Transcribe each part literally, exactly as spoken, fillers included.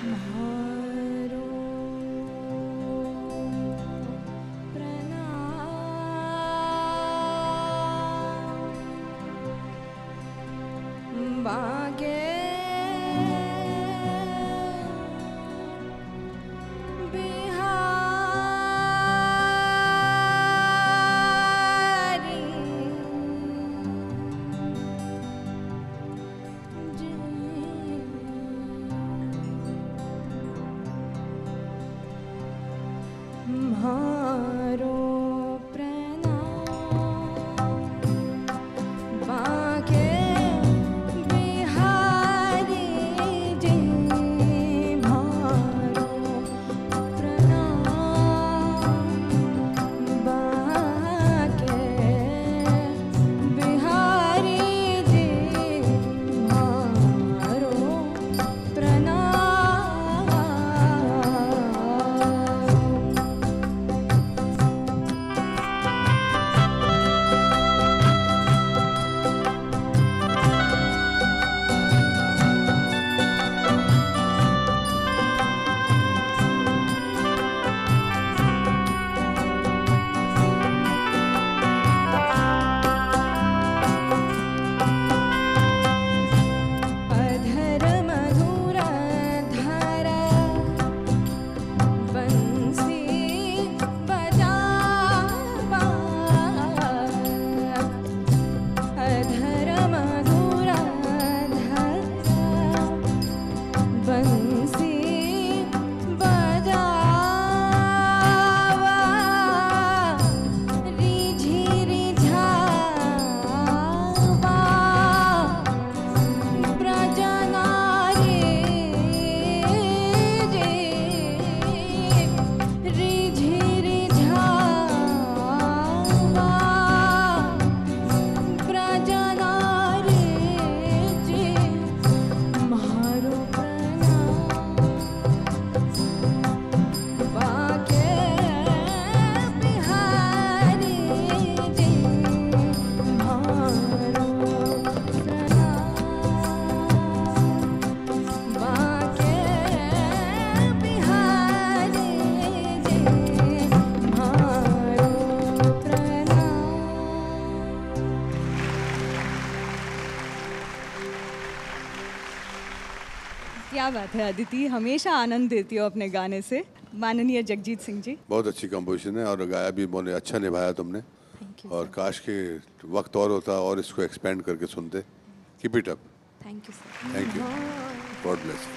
क्या बात है अदिति, हमेशा आनंद देती हो अपने गाने से। माननीय जगजीत सिंह जी, बहुत अच्छी कंपोजिशन है और गाया भी बहुत अच्छा निभाया तुमने। और काश के वक्त और होता और इसको एक्सपेंड करके सुनते। कीप इट अप। Thank you sir. Thank you, god bless.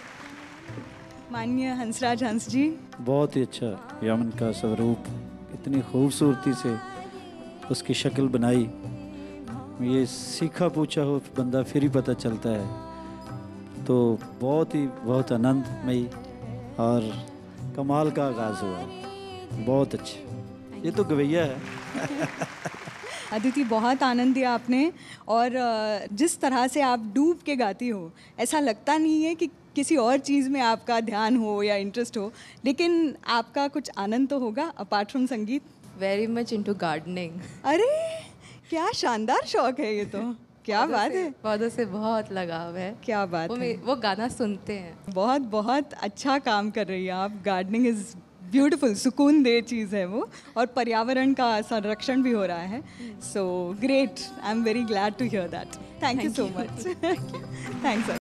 माननीय हंसराज हंस जी, बहुत ही अच्छा यमन का स्वरूप, इतनी खूबसूरती से उसकी शक्ल बनाई। ये सीखा पूछा हो बंदा फिर ही पता चलता है। तो बहुत ही बहुत आनंदमयी और कमाल का आगाज़ हुआ, बहुत अच्छे। ये तो गवैया है। अदिति, बहुत आनंद दिया आपने। और जिस तरह से आप डूब के गाती हो, ऐसा लगता नहीं है कि किसी और चीज़ में आपका ध्यान हो या इंटरेस्ट हो, लेकिन आपका कुछ आनंद तो होगा अपार्ट फ्रॉम संगीत। Very much into gardening. अरे क्या शानदार शौक है ये तो। क्या बात है, पौधों से बहुत लगाव है। क्या बात वो है, वो गाना सुनते हैं। बहुत बहुत अच्छा काम कर रही है आप। गार्डनिंग इज़ ब्यूटीफुल, सुकून दे चीज़ है वो, और पर्यावरण का संरक्षण भी हो रहा है। So great, I am very glad to hear that. Thank you so much. Thanks.